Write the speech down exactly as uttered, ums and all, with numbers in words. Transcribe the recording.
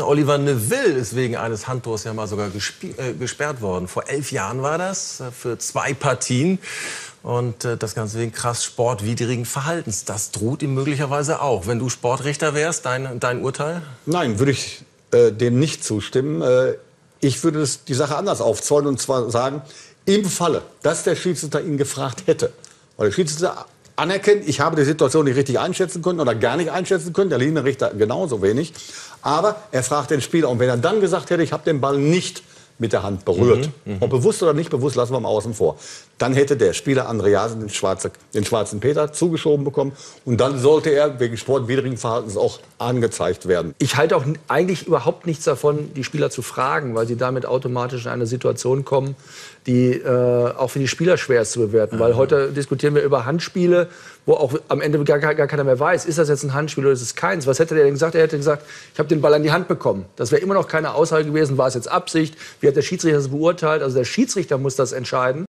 Oliver Neville ist wegen eines Handtors ja mal sogar äh, gesperrt worden. Vor elf Jahren war das, äh, für zwei Partien. Und äh, das Ganze wegen krass sportwidrigen Verhaltens. Das droht ihm möglicherweise auch. Wenn du Sportrichter wärst, dein, dein Urteil? Nein, würde ich äh, dem nicht zustimmen. Äh, ich würde das, die Sache anders aufzäunen und zwar sagen, im Falle, dass der Schiedsrichter ihn gefragt hätte, weil der Schiedsrichter anerkennt, ich habe die Situation nicht richtig einschätzen können oder gar nicht einschätzen können, der Linienrichter genauso wenig, aber er fragt den Spieler und wenn er dann gesagt hätte, ich habe den Ball nicht mit der Hand berührt, mhm, ob bewusst oder nicht bewusst, lassen wir mal außen vor, dann hätte der Spieler Andreasen den, Schwarze, den schwarzen Peter zugeschoben bekommen und dann sollte er wegen sportwidrigen Verhaltens auch angezeigt werden. Ich halte auch eigentlich überhaupt nichts davon, die Spieler zu fragen, weil sie damit automatisch in eine Situation kommen, die äh, auch für die Spieler schwer ist zu bewerten. Mhm. Weil heute diskutieren wir über Handspiele, wo auch am Ende gar, gar keiner mehr weiß, ist das jetzt ein Handspiel oder ist es keins. Was hätte der denn gesagt? Er hätte gesagt, ich habe den Ball an die Hand bekommen. Das wäre immer noch keine Aussage gewesen, war es jetzt Absicht, wie hat der Schiedsrichter das beurteilt? Also der Schiedsrichter muss das entscheiden.